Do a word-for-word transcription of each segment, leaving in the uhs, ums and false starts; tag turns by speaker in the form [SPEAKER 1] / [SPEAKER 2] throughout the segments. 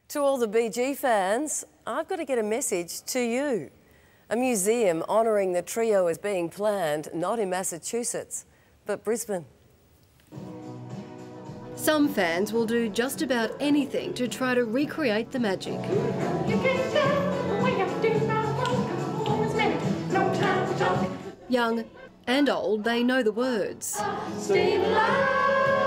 [SPEAKER 1] To all the Bee Gee fans, I've got to get a message to you. A museum honouring the trio is being planned, not in Massachusetts, but Brisbane.
[SPEAKER 2] Some fans will do just about anything to try to recreate the magic. You can tell the way I do my work, no time to talk. Young and old, they know the words. Stay alive.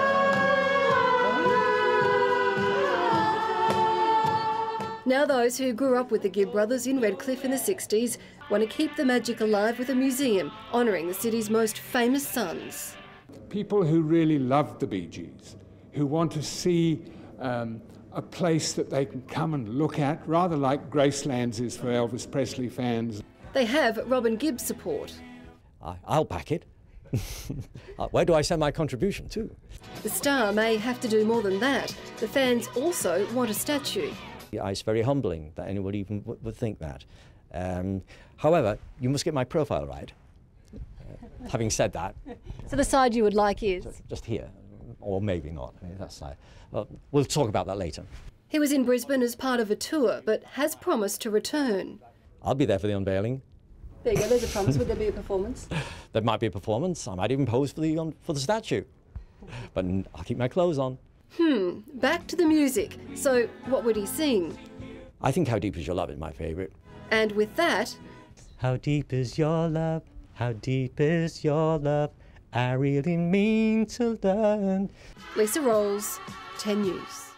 [SPEAKER 2] Now those who grew up with the Gibb brothers in Redcliffe in the sixties want to keep the magic alive with a museum honouring the city's most famous sons.
[SPEAKER 3] People who really loved the Bee Gees, who want to see um, a place that they can come and look at, rather like Gracelands is for Elvis Presley fans.
[SPEAKER 2] They have Robin Gibb's support.
[SPEAKER 4] I'll back it. Where do I send my contribution to?
[SPEAKER 2] The star may have to do more than that. The fans also want a statue.
[SPEAKER 4] It's very humbling that anyone even w would think that. Um, however, you must get my profile right. Uh, having said that...
[SPEAKER 2] So the side you would like is?
[SPEAKER 4] Just here, or maybe not. I mean, that's like, well, we'll talk about that later.
[SPEAKER 2] He was in Brisbane as part of a tour, but has promised to return.
[SPEAKER 4] I'll be there for the unveiling.
[SPEAKER 2] There you go, there's a promise. Would there be a performance?
[SPEAKER 4] There might be a performance. I might even pose for the, um, for the statue. But I'll keep my clothes on.
[SPEAKER 2] Hmm, back to the music. So what would he sing?
[SPEAKER 4] I think How Deep Is Your Love is my favourite.
[SPEAKER 2] And with that...
[SPEAKER 4] How deep is your love? How deep is your love? I really mean to learn.
[SPEAKER 2] Lisa Rolls, ten News.